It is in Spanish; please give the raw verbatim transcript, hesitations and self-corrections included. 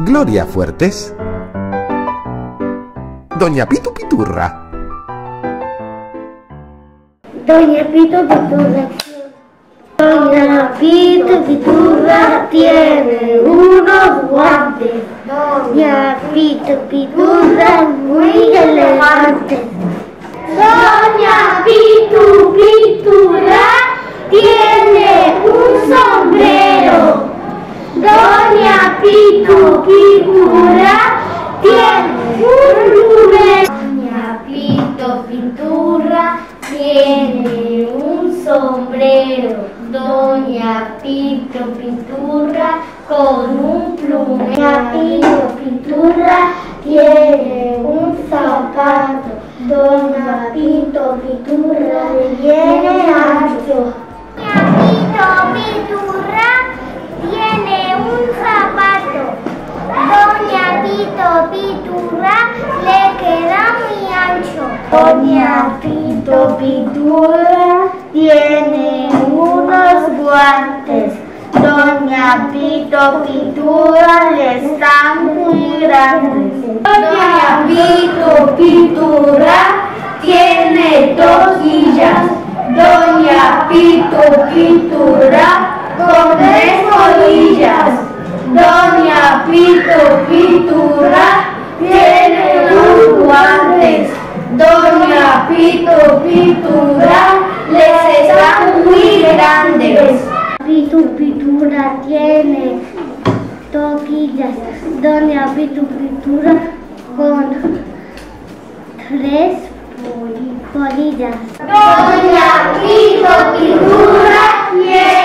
Gloria Fuertes. Doña Pitu Piturra. Doña Pitu Piturra. Doña Pitu Piturra tiene unos guantes. Doña Pitu Piturra muy elegante. Doña Pitu Piturra tiene un sombrero. Doña Pitu Piturra tiene un plumero. Doña Pitu Piturra tiene un sombrero. Doña Pitu Piturra con un plumero. Doña Pitu Piturra tiene un zapato. Doña Pitu Piturra tiene ancho. Doña Pitu Piturra tiene un zapato. Doña Pitu Piturra le queda muy ancho. Doña Pitu Piturra tiene unos guantes. Doña Pitu Piturra le están muy grandes. Doña Pitu Piturra tiene toquillas. Doña Pitu Piturra con tres colillas. Doña Pitu Piturra tiene unos guantes. Doña Pitu Piturra les están muy grandes. Pitu Piturra tiene toquillas. Doña Pitu Piturra con tres polillas. Doña Pitu Piturra tiene